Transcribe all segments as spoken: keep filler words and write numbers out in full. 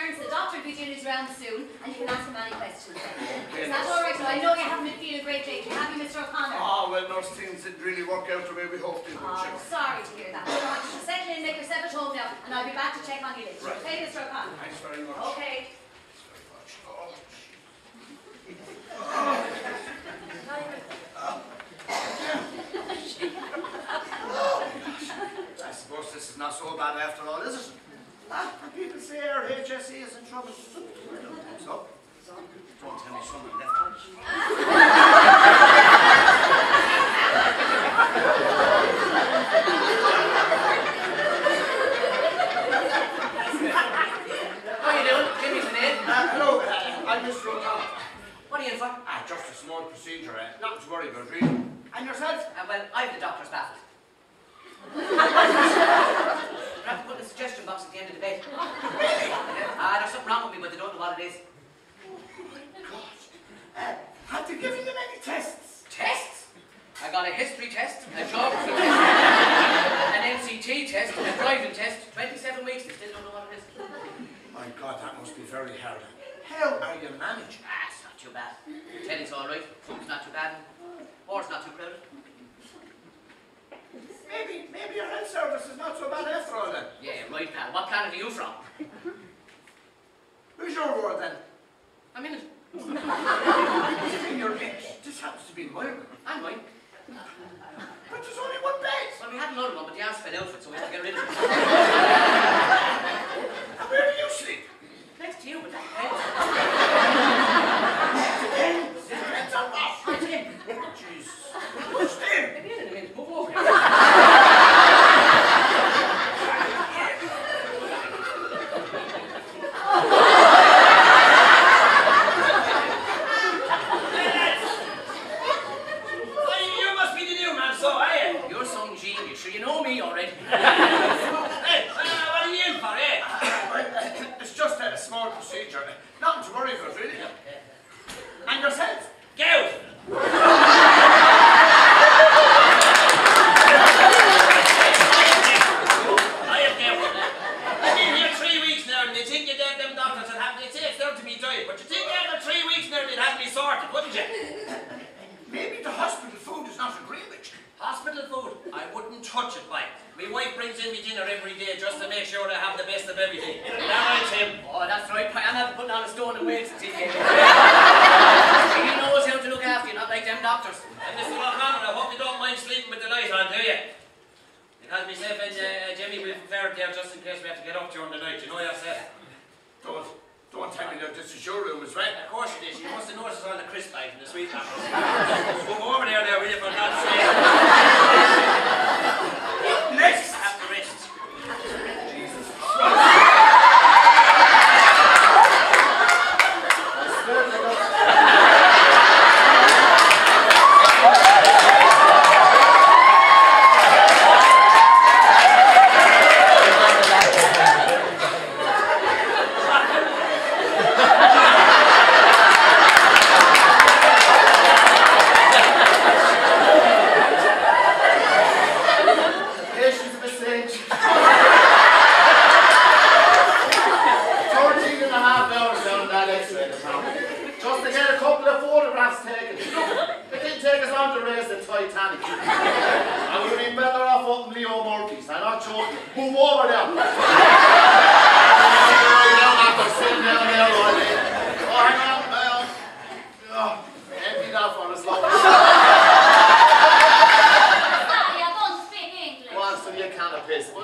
concerns. The doctor will be doing his rounds soon, and you can ask him any questions. Is that all right? So I know you haven't been feeling great, Jake. You happy, Mister O'Connor? Oh, well, those things didn't really work out the way we hoped they would. Oh, sorry to hear that. So I want you to settle in, make yourself at home now, and I'll be back to check on you later. Right. Okay, Mister O'Connor? Thanks very much. Okay. Thanks very much. Oh. I suppose this is not so bad after all, is it? Ah, people say our H S E is in trouble. I don't think so. Don't tell me someone left out. How you doing? Jimmy's in here. Uh, hello, uh, I'm Mister O'Connor. What are you in for? Ah, just a small procedure, uh, nothing to worry about, really. And yourself? Uh, well, I have the doctor's baffled. I have to put the suggestion box at the end of the bed. Really? Ah, there's something wrong with me, but they don't know what it is. God. Uh, have they given them any tests? Tests? I got a history test, a geography test, an N C T test, a driving test. twenty-seven weeks, they still don't know what it is. My God, that must be very hard. How are you managing? Ah, it's not too bad. Teddy's all right. Food's not too bad. Horse not too crowded. Maybe, maybe your health service is not so bad after all then. Yeah, right, pal. What planet are you from? Who's your word then? I'm in it. In your bed. This happens to be mine. I'm mine. But there's only one bed. Well, we had another one, but the ass fell out of it, so we had to get rid of it. And where do you sleep? Next to you, but that depends. Depends. Depends on what? On Tim. Jesus. Who's Tim? Maybe in a minute. Move over. Sure, you know me already. Hey, uh, what are you in for, eh? Uh, it's just a small procedure. Nothing to worry about, really. And yourself? Get out! I am Gout. I've been here three weeks now, and you think you gave them doctors that have, they say it's down to me diet, but you think after three weeks now they'd have me sorted, wouldn't you? Maybe the hospital food is not agreeing with you. Hospital food? I wouldn't touch it, Mike. My wife brings in me dinner every day just to make sure I have the best of everything. Is that right, Tim? Oh, that's right. I am having putting on a stone and weights until you He knows how to look after you, not like them doctors. And Mister O'Connor, I hope you don't mind sleeping with the light on, do you? Because myself and uh, Jimmy will prepare it there just in case we have to get up during the night, you know yourself. Don't, don't tell me that this is your room as well. Of course it is. You must have noticed all the crisp bags and the sweet apples. Move over there now, will you, for God's sake? Next! Have the rest. Jesus. Move over there. Oh, hang on. Oh, empty that one as long as. Sorry, I don't speak English. Well, so you can't have piss.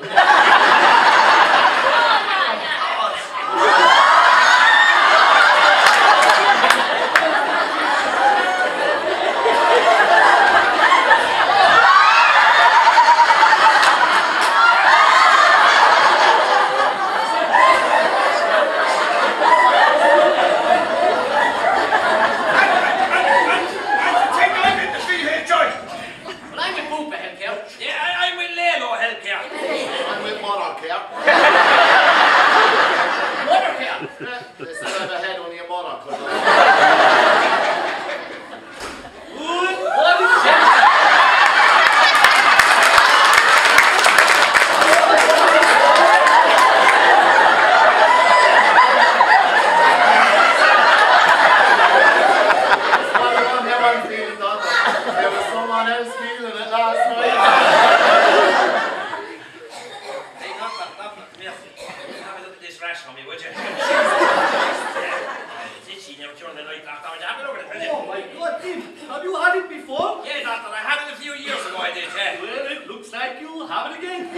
Did she never during the night, doctor? Have a look at it. Oh my God, Tim, have you had it before? Yeah, doctor, I had it a few years ago, I did, yeah. Well, it looks like you have it again.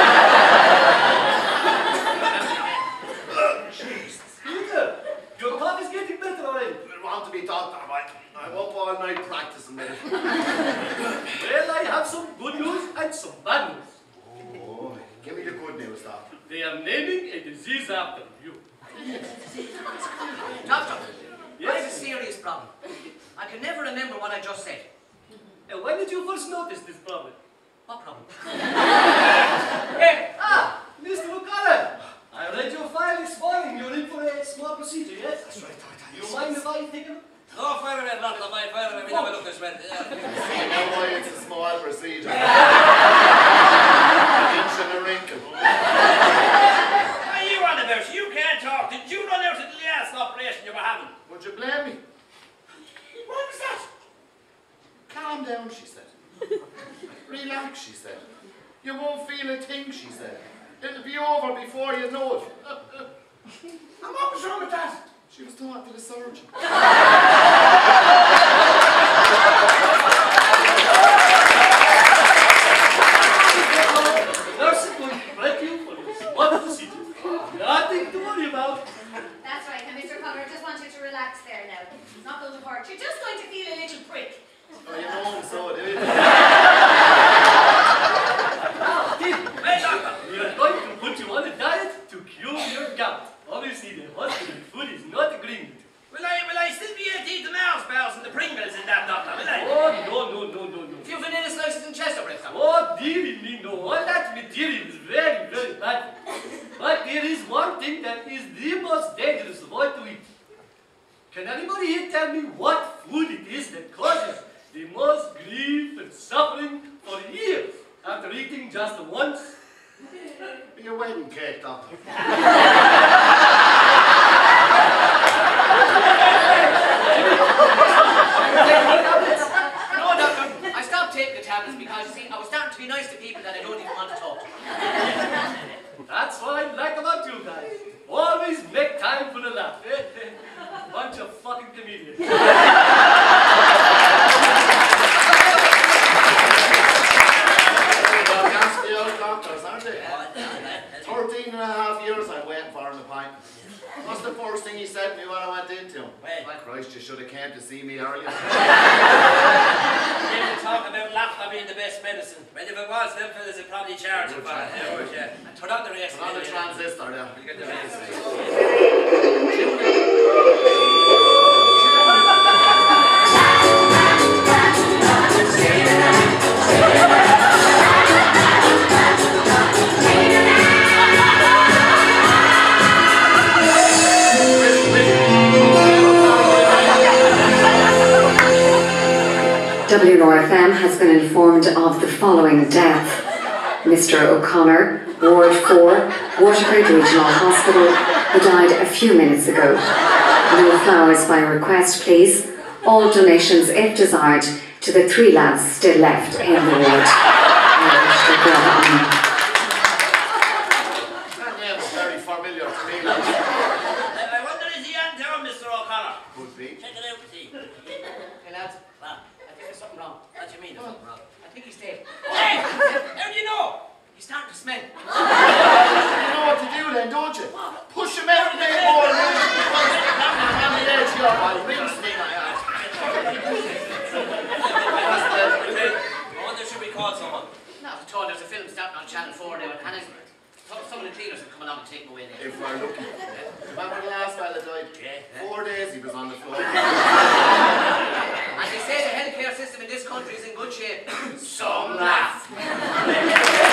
Jesus, Peter, your cough is getting better already. I want to be doctor, but I'm up all night practicing with it. Well, I have some good news and some bad news. Oh, give me the good news, doctor. They are naming a disease after you. Doctor, Yes? I have a serious problem. I can never remember what I just said. And when did you first notice this problem? What problem? Hey, ah, Mister O'Connor, I read your file this morning. You're in for a small procedure, yes? That's right, doctor. You mind if I take a look? No, fire away, doctor, my fire away. We never look this way. You know why it's a small procedure. Inch and a wrinkle. What are you on about? You can't talk. Did you run out of the last operation you were having? Would you blame me? What was that? Calm down, she said. Relax, she said. You won't feel a thing, she said. It'll be over before you know it. And what was wrong with that? She was talking to the surgeon. The nurse is going to prep you for this small procedure. Nothing to worry about. That's right, now Mister Connor, I just want you to relax there now. It's not going to hurt. You're just going to feel a little prick. Oh, you know, so it is. Tim, Hey, doctor. we are going to put you on a diet to cure your gout. Obviously, the hospital food is not agreeing with you. Will I, will I still be able to eat the Mars bars and the Pringles in that, doctor, will I? Oh, no, no, no, no, no. If you've vanilla slices and chest bread, Oh, dearie me, no. All that material is very, very bad. But there is one thing that is the most dangerous of all to eat. Can anybody here tell me what food it is that causes the most grief and suffering for years after eating just once? Be a wedding cake, doctor. No, doctor, I stopped taking the tablets because, you see, I was starting to be nice to people that I don't even want to talk to. That's what I like about you guys. Always make time for the laugh. Bunch of fucking comedians. Well, that's the old doctors, aren't they? Thirteen and a half years I'm waiting for an appointment. What's the first thing he said to me when I went into him? Well, Christ, you should have came to see me earlier. people talk about laughter being the best medicine. Well, if it was, them fellas would probably charge you for it. Yeah, would, yeah. And turn on the rest. Put on the transistor there. You get the rest. W R F M has been informed of the following death. Mister O'Connor, Ward four, Waterford Regional Hospital, who died a few minutes ago. No flowers by request, please. All donations, if desired, to the three lads still left in the ward. That name is very familiar to me, lads. I wonder is he on town, Mister O'Connor? Could be. Check it out, see. Hey, lads, What? I think there's something wrong. What do you mean there's something wrong? I think he's dead. Hey! How do you know? He's starting to smell. You know what to do then, don't you? Push him out a bit more. On the edge here, buddy. Ring sting, I ask. I wonder should we call someone? No, I was told there's a film starting on Channel four now, and I, some of the cleaners have come along and taken him away there. If we're lucky. Remember the last fella died? Yeah. Four days he was on the floor. And they say the healthcare system in this country is in good shape. Some laugh.